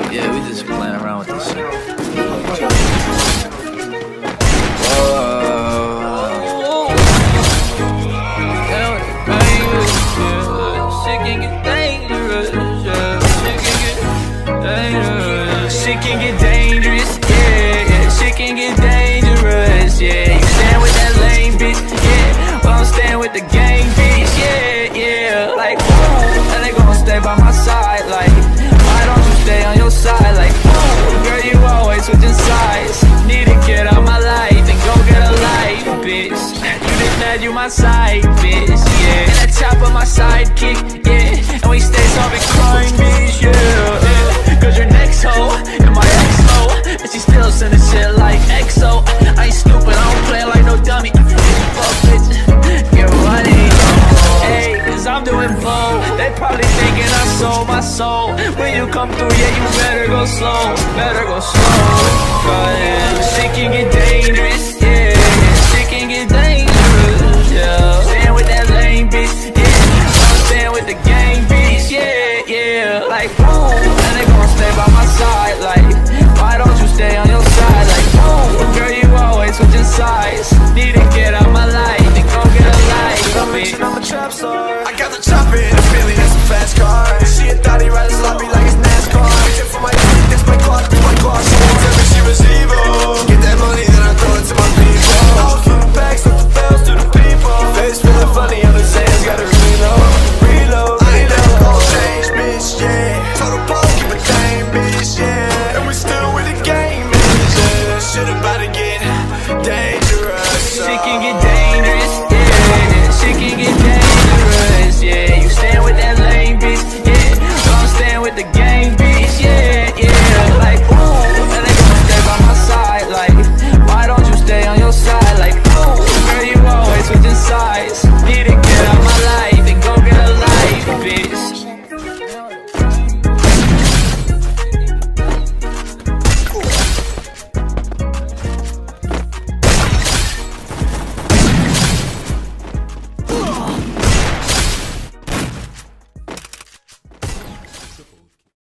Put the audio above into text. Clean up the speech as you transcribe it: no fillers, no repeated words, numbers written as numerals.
Yeah, we just playing around with this shit. Whoa. Shit can get dangerous, yeah. Shit can get dangerous, yeah. Shit can get dangerous, yeah. You stand with that lame bitch, yeah. Well, I'm staying with the gang bitch, yeah, yeah. Like, and they gon' stay by my side, like, why don't you stay on your side? Like, girl, you always switching sides. Need to get out my life and go get a life, bitch. You just mad, you my side, bitch, yeah. And that chopper, my sidekick, yeah. And we stay solving crime, bitch, yeah. Cause your next hoe and my ex-hoe, and she still sending shit like EXO. I ain't stupid, I don't play like no dummy. Fuck, bitch, get money. Hey, cause I'm doing blow. They probably thinking I sold my soul. When you come through, yeah, you better go slow. Better go slow. Cause shit can get dangerous, yeah. Shit can get dangerous, yeah. Stand with that lame bitch, yeah. I'm staying with the gang bitch, yeah, yeah. Like, boom, and they gon' stay by my side. Like, why don't you stay on your side? Like, boom, girl, you always switching sides. Need to get out my life and go get a life, bitch. I'm a trap star. I got the chopper in a Philly and some fast cars.